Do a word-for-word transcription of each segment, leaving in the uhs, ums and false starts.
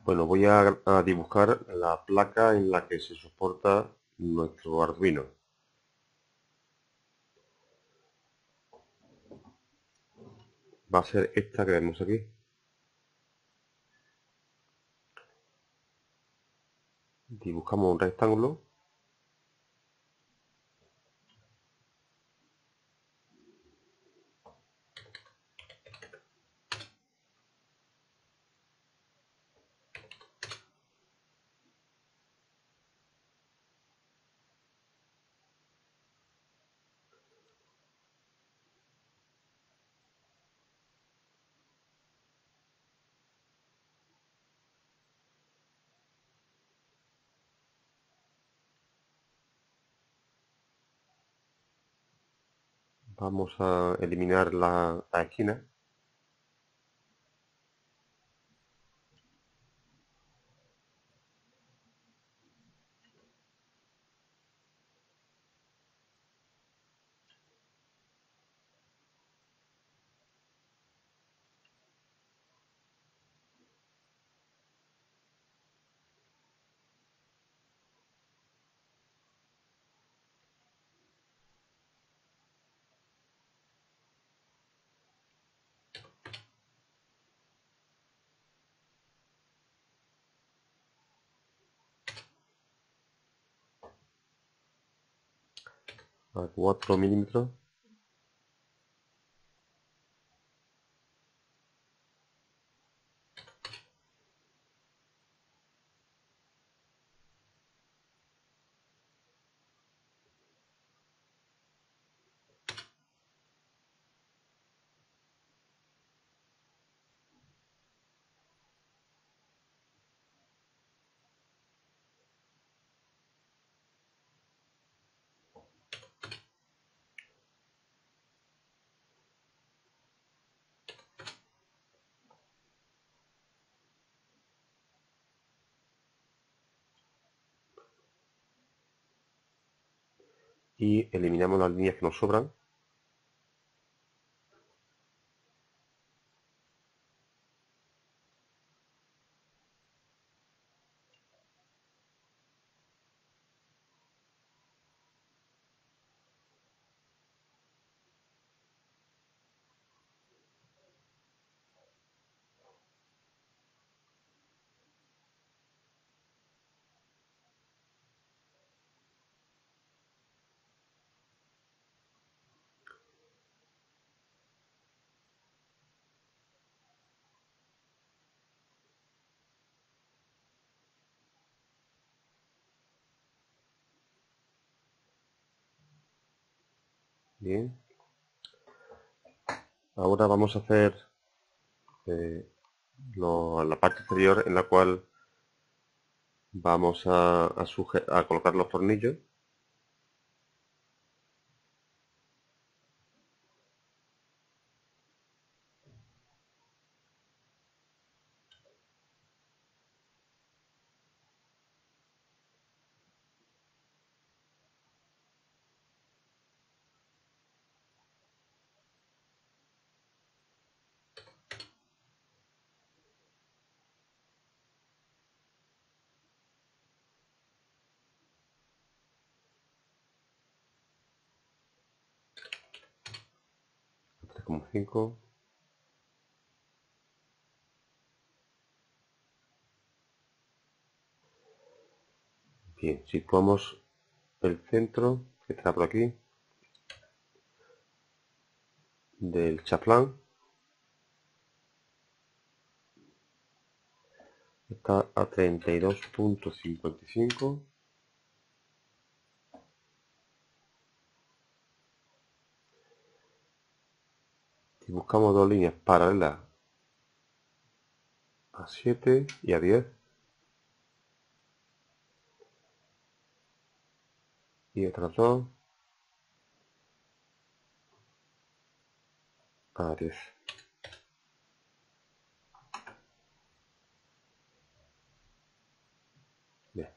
Bueno, voy a, a dibujar la placa en la que se soporta nuestro Arduino. Va a ser esta que vemos aquí. Dibujamos un rectángulo. Vamos a eliminar la, la esquina. A cuatro milímetros. Y eliminamos las líneas que nos sobran. Bien. Ahora vamos a hacer eh, lo- la parte exterior en la cual vamos a, a, suje- a colocar los tornillos. tres coma cinco. Bien, situamos el centro, que está por aquí, del chaflán. Está a treinta y dos punto cincuenta y cinco. Y buscamos dos líneas paralelas a siete y a diez. Y otras dos a diez. Bien.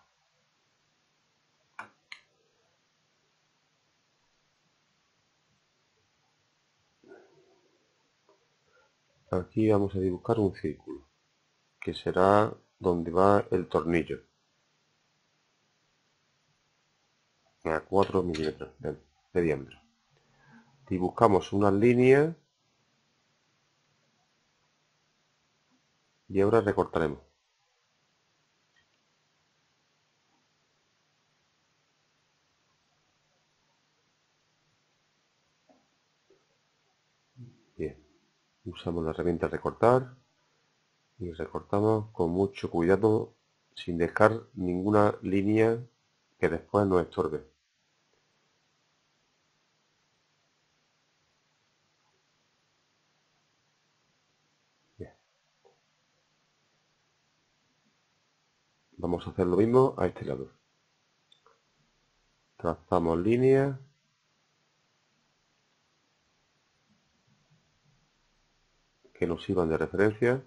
Aquí vamos a dibujar un círculo, que será donde va el tornillo, a cuatro milímetros de, de diámetro. Dibujamos unas líneas y ahora recortaremos. Bien, usamos la herramienta recortar y recortamos con mucho cuidado sin dejar ninguna línea que después nos estorbe. Bien. Vamos a hacer lo mismo a este lado. Trazamos líneas que nos sirvan de referencia.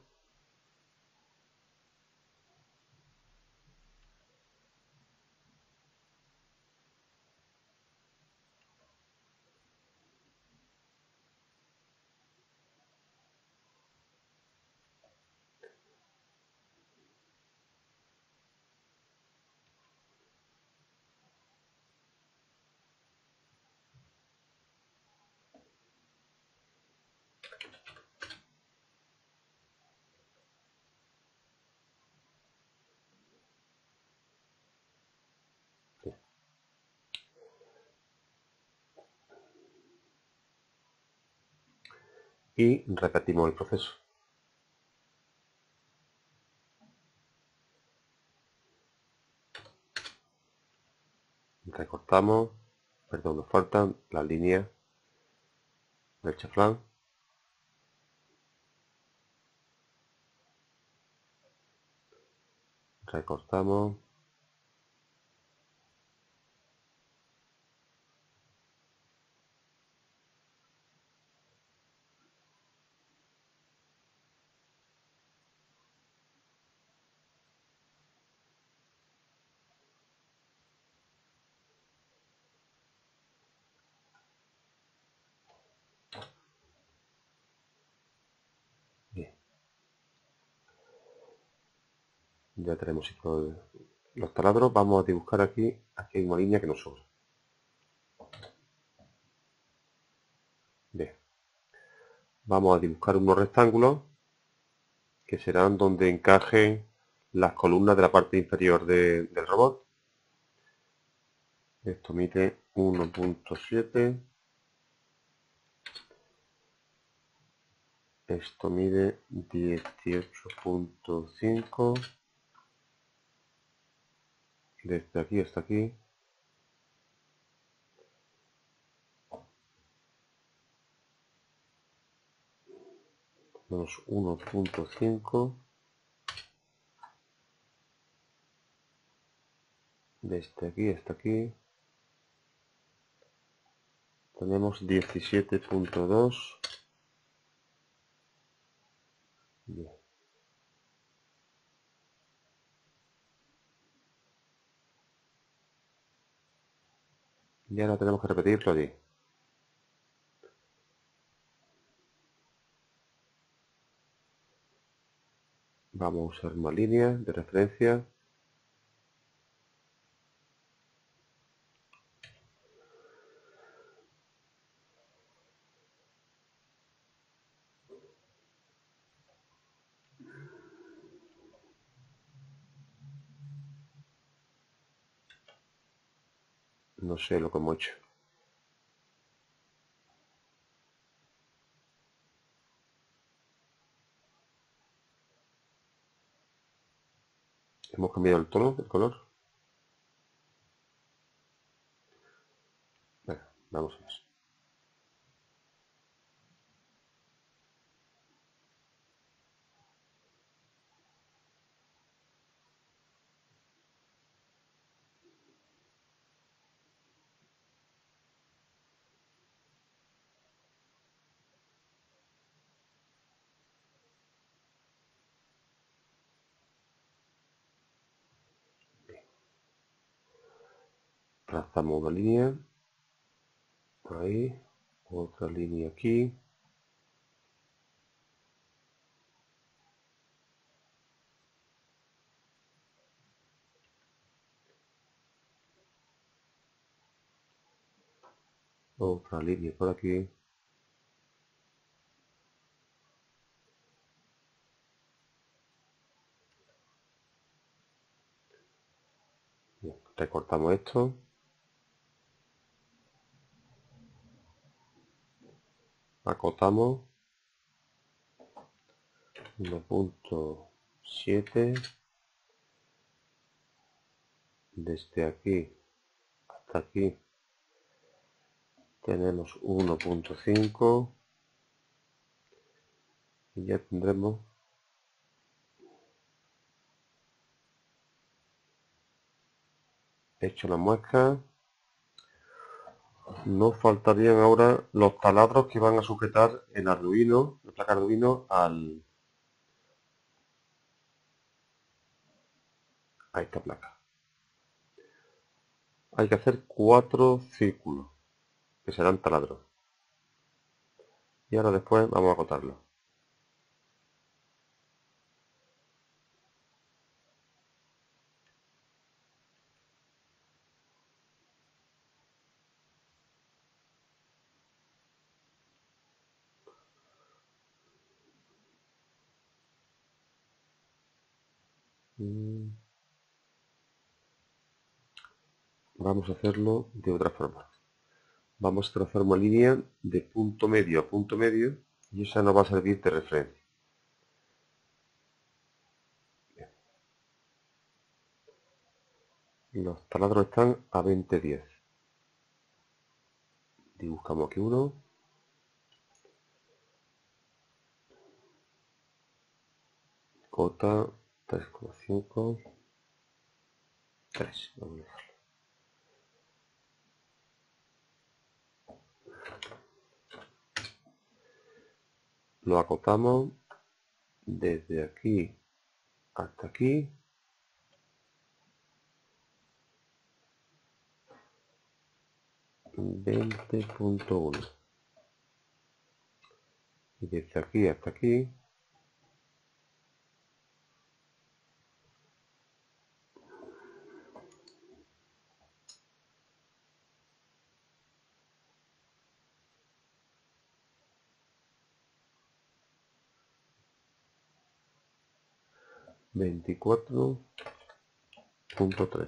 Y repetimos el proceso. Recortamos, perdón, nos faltan las líneas del chaflán. Recortamos. Bien. Ya tenemos hechos los taladros. Vamos a dibujar aquí, aquí hay una línea que nos sobra. Bien. Vamos a dibujar unos rectángulos que serán donde encajen las columnas de la parte inferior de, del robot. Esto mide uno punto siete. Esto mide dieciocho punto cinco. Desde aquí hasta aquí. Tenemos uno punto cinco. Desde aquí hasta aquí. Tenemos diecisiete punto dos. Bien. Y ahora tenemos que repetirlo allí. Vamos a usar una línea de referencia. No sé lo que hemos hecho. Hemos cambiado el tono, el color. Venga, vamos a ver. Trazamos una línea. Ahí. Otra línea aquí. Otra línea por aquí. Bien, recortamos esto. Acotamos. uno punto siete. Desde aquí hasta aquí tenemos uno punto cinco. Y ya tendremos hecho la muesca. Nos faltarían ahora los taladros que van a sujetar el Arduino, la placa Arduino al, a esta placa. Hay que hacer cuatro círculos, que serán taladros. Y ahora después vamos a acotarlo. Vamos a hacerlo de otra forma. Vamos a trazar una línea de punto medio a punto medio y esa nos va a servir de referencia. Los taladros están a veinte diez. Dibujamos aquí uno. Cota tres coma cinco. tres. Vamos a dejarlo. Lo acotamos desde aquí hasta aquí. veinte punto uno. Y desde aquí hasta aquí veinticuatro punto tres.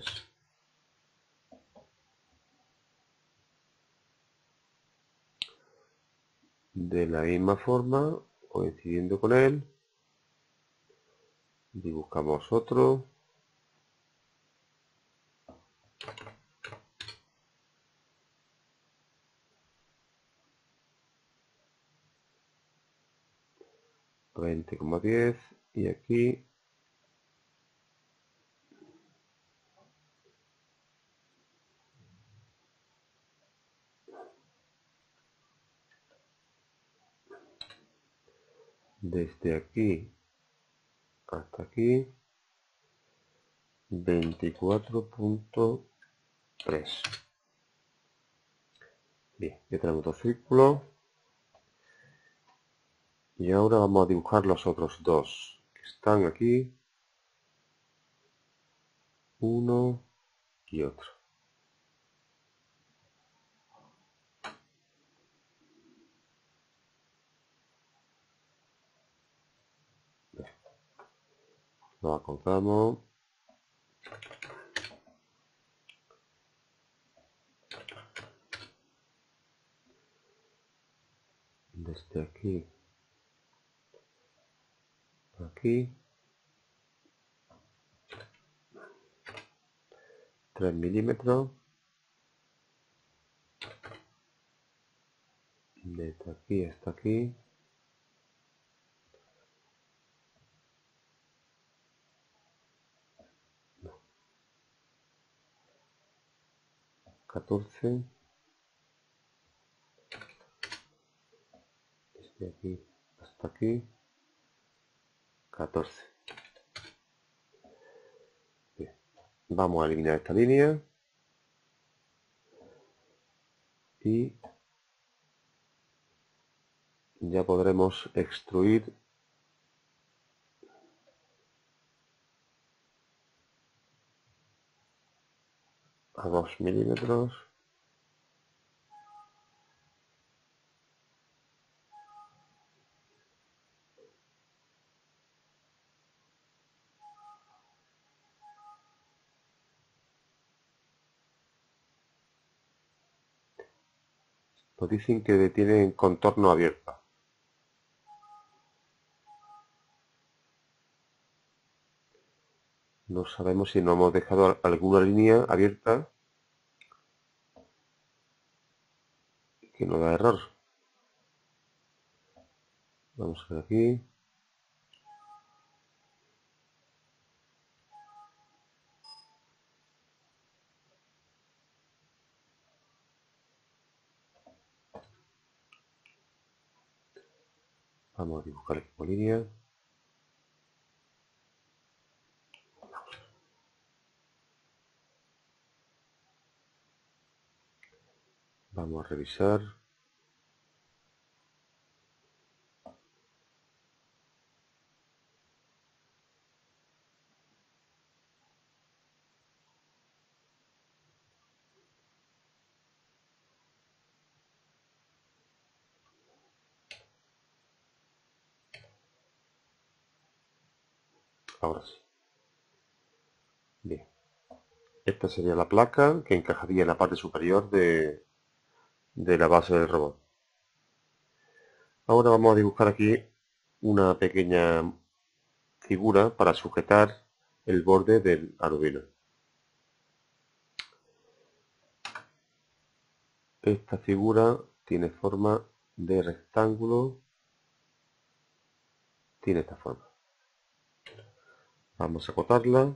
De la misma forma, coincidiendo con él, dibujamos otro. veinte coma diez y aquí desde aquí hasta aquí veinticuatro punto tres. Bien, ya tenemos dos círculos y ahora vamos a dibujar los otros dos que están aquí, uno y otro. Lo acotamos. Desde aquí aquí tres milímetros. Desde aquí hasta aquí catorce. Desde aquí hasta aquí catorce. Bien. Vamos a eliminar esta línea y ya podremos extruir a dos milímetros Nos dicen que tienen contorno abierto. No sabemos si nos hemos dejado alguna línea abierta que nos da error. Vamos a ver aquí. Vamos a dibujar aquí con línea. Vamos a revisar. Ahora sí. Bien. Esta sería la placa que encajaría en la parte superior de, de la base del robot. Ahora vamos a dibujar aquí una pequeña figura para sujetar el borde del Arduino. Esta figura tiene forma de rectángulo, tiene esta forma. Vamos a acotarla.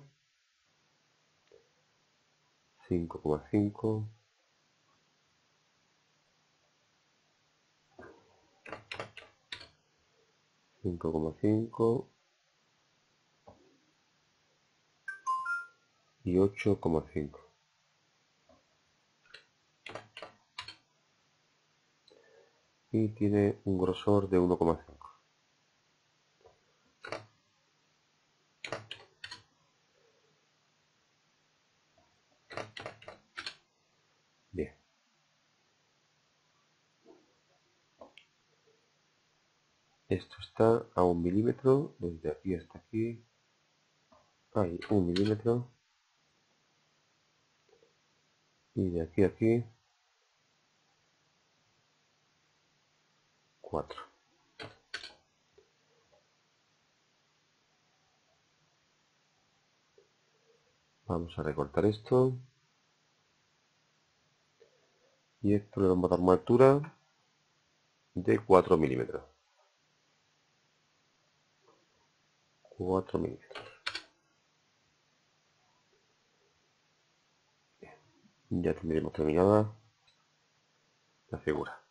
cinco coma cinco. cinco coma cinco y ocho coma cinco. Y tiene un grosor de uno coma cinco. Bien. Esto está a un milímetro, desde aquí hasta aquí. Hay un milímetro. Y de aquí a aquí, cuatro. Vamos a recortar esto. Y esto le vamos a dar una altura de cuatro milímetros. cuatro milímetros. Ya tendremos terminada la figura.